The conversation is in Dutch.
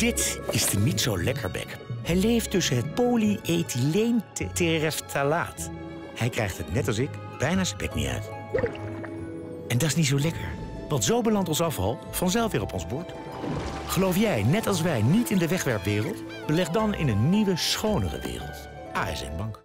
Dit is de niet zo lekkerbek. Hij leeft tussen het polyethyleentereftalaat. Hij krijgt het, net als ik, bijna zijn bek niet uit. En dat is niet zo lekker. Want zo belandt ons afval vanzelf weer op ons bord. Geloof jij, net als wij, niet in de wegwerpwereld? Beleg dan in een nieuwe, schonere wereld. ASN Bank.